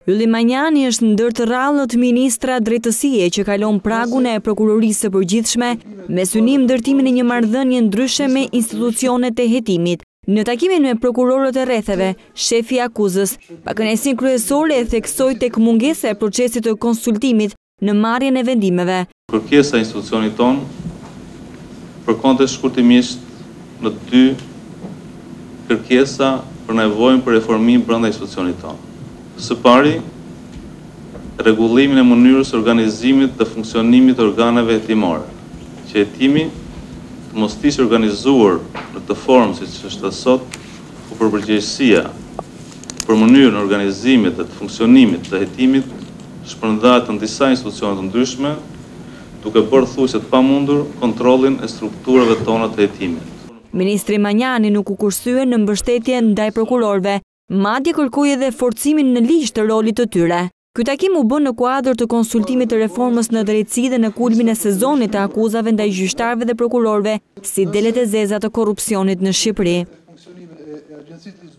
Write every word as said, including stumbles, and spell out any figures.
Ylli Manjani është ndër të rrallët ministra drejtësie që kalon pragun e prokurorisë së përgjithshme me synim ndërtimin e një marrëdhënie ndryshe me institucionet e hetimit. Në takimin me prokurorët e rretheve, shefi i akuzës, pa kënaqësinë kryesore e theksoi tek mungesa e procesit të konsultimit në marrjen e vendimeve. Kërkesa e institucionit ton përkonte shkurtimisht në dy kërkesa për nevojën për reformim brenda institucionit ton. Së pari, rregullimin e mënyrës së organizimit dhe funksionimit të organeve hetimore, që hetimi të mos ishte organizuar në të formë siç është sot, ku përgjegjësia për mënyrën e organizimit dhe të funksionimit të hetimit shpërndahet në disa institucione të ndryshme, duke bërë thuajse të pamundur kontrollin e strukturave tona të hetimit. Ministri Manjani nuk u kursye në mbështetje ndaj prokurorëve, madje kërkoi edhe forcimin në ligj të rolit të tyre. Ky takim u bën në kuadër të konsultimit të reformës në drejtësi dhe në kulmin e sezonit të akuzave ndaj gjyqtarëve dhe prokurorëve si delet e zeza të korrupsionit në Shqipëri.